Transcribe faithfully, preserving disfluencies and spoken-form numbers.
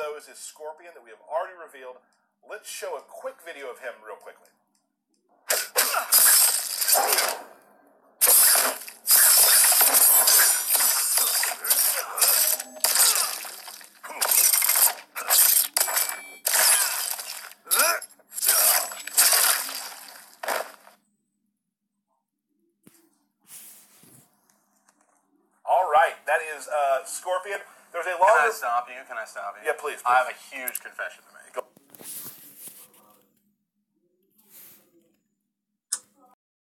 those is Skorpion that we have already revealed. Let's show a quick video of him real quickly. All right, that is uh, Skorpion. There's a longer... Can I stop you? Can I stop you? Yeah, please, please. I have a huge confession to make. Go.